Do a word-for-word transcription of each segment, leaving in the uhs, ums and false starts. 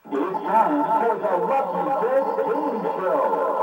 It's time for the Lucky Guess Game Show.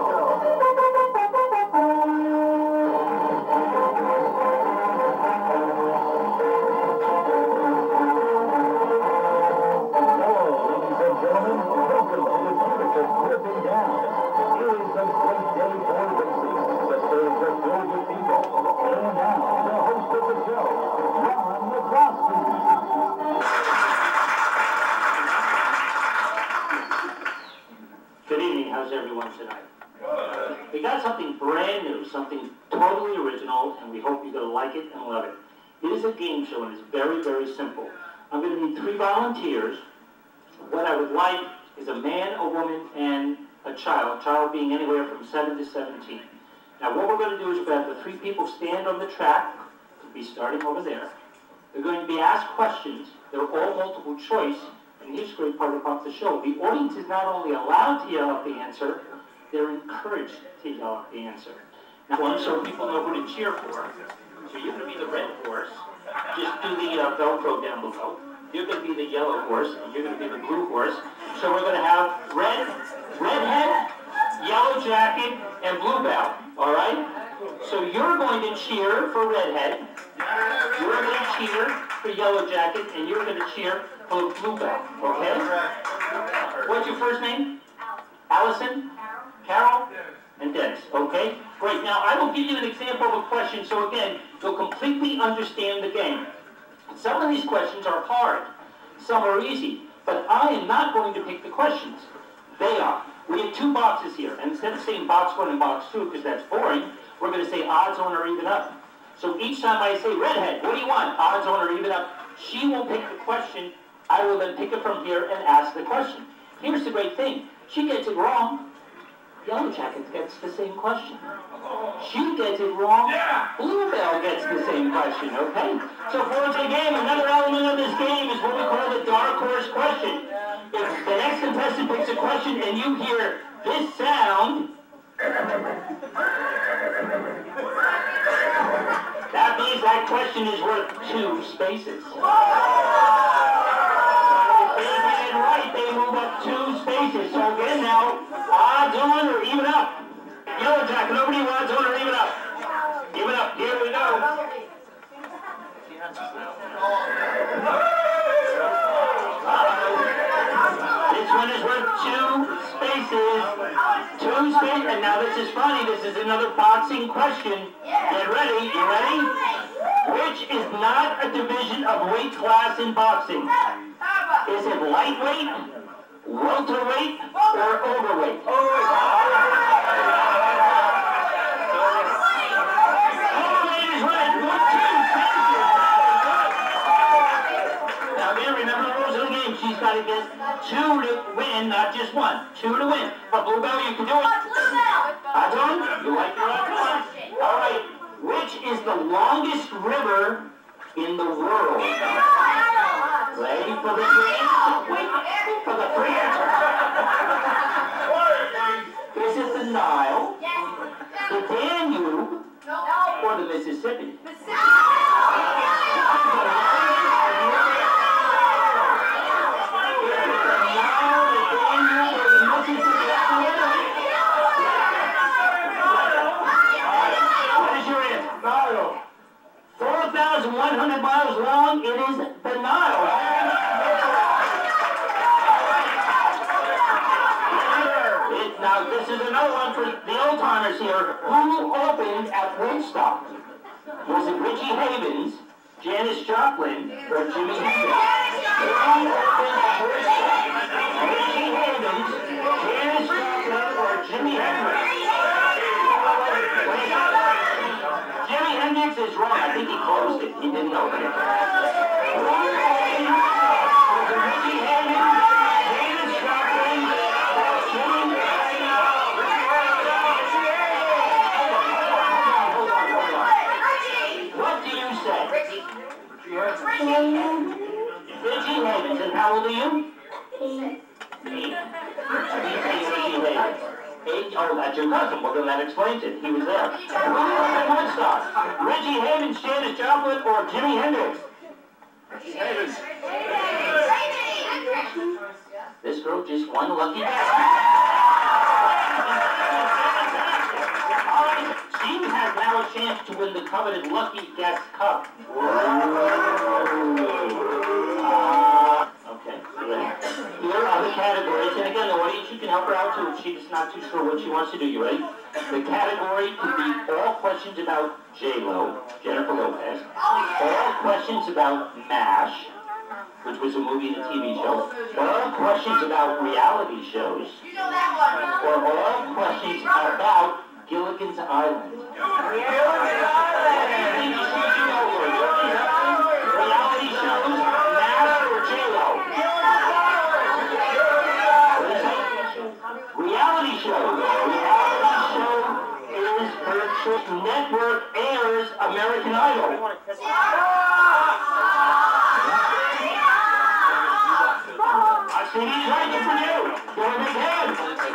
Good evening. How's everyone tonight? We got something brand new, something totally original, and we hope you're going to like it and love it. It is a game show, and it's very, very simple. I'm going to need three volunteers. What I would like is a man, a woman, and a child, a child being anywhere from seven to seventeen. Now, what we're going to do is we're going to have the three people stand on the track. We'll be starting over there. They're going to be asked questions. They're all multiple choice. And here's the great part about the show. The audience is not only allowed to yell out the answer, they're encouraged to yell out the answer. Now, one, so people know who to cheer for. So you're going to be the red horse. Just do the uh, Velcro down below. You're going to be the yellow horse, and you're going to be the blue horse. So we're going to have red, redhead, yellow jacket, and bluebell. All right? So you're going to cheer for redhead. You're going to cheer for yellow jacket, and you're going to cheer for bluebell. Okay? What's your first name? Allison? Carol? And Dennis. Okay? Great. Now, I will give you an example of a question, so again, you'll completely understand the game. Some of these questions are hard. Some are easy. But I am not going to pick the questions. They are. We have two boxes here. And instead of saying box one and box two, because that's boring, we're going to say odds on or even up. So each time I say, redhead, what do you want? Odds on or even up. She will pick the question. I will then pick it from here and ask the question. Here's the great thing. She gets it wrong. Yellow Jacket gets the same question. She gets it wrong. Bluebell gets the same question, okay? So for the game, another element of this game is what we call the dark horse question. If the next contestant picks a question and you hear this sound, that means that question is worth two spaces. If they get it right, they move up two spaces. So again now, odds on or even up. Yellow Jacket, over to you, odds on or even up. Even up, here we go. This one is worth two spaces. Two spaces. And now this is funny. This is another boxing question. Get ready. You ready? Which is not a division of weight class in boxing? Is it lightweight, welterweight, or overweight? Overweight is right. One, two, now, man, remember the rules of the game. She's got to get two to win, not just one. Two to win. But Bluebell, you can do it. Odds on? You like your odds on? All right. Which is the longest river in the world? Ready for the three answers? For the three answers. Is it the Nile, the Danube, or the Mississippi? four thousand one hundred miles long, it is the Nile. It, now, this is another one for the old-timers here. Who opened at Woodstock? Was it Richie Havens, Janis Joplin, or Jimi Hendrix? Who opened at Woodstock? Richie Havens, Janis Joplin, or Jimi Hendrix? Jimi Hendrix is wrong. I think he closed it. He didn't open it. Richie Havens, Janis Joplin, Jimi Hendrix. Hold on, hold on. What do you say? Richie Havens. And how old are you? Eight. Eight. Richie Havens. Eight, oh, that's your cousin. Well, then that explains it. He was there. Woodstock. Richie Havens, Janis Joplin, or Jimi Hendrix? Havens. This girl, this one lucky guest. All right, she has now a chance to win the coveted Lucky Guest Cup. Uh, okay, here are the categories, and again, the audience, you can help her out too if she's not too sure what she wants to do. You ready? The category could be all questions about J Lo, Jennifer Lopez, all questions about MASH, which was a movie and a T V show, all questions about reality shows, or all questions about Gilligan's Island. Gilligan's Island! Reality shows, MASH, or J Lo? Reality shows. Reality show is her choice. Network airs American Idol. I see these right for you. You're a big head.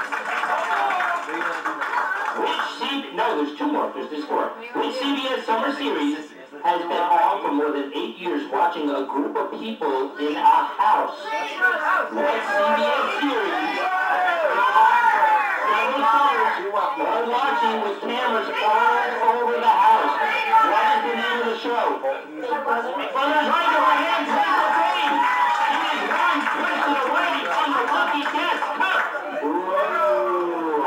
Which C B S, no, there's two more, there's this four. Which C B S summer series has been on for more than eight years watching a group of people in a house? What C B S series? Several summers, all watching with cameras all over the house. What is the name of the show? Well, there's right to my hands, raise the green. He is one person away from the Lucky Guest Cup. Whoa,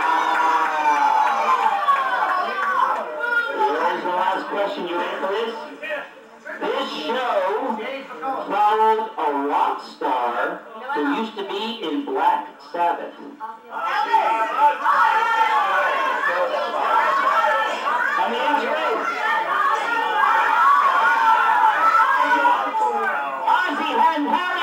Here's the last question. You ready for this? This show followed a rock star who used to be in Black Sabbath. And the answer is Ozzy and Harry.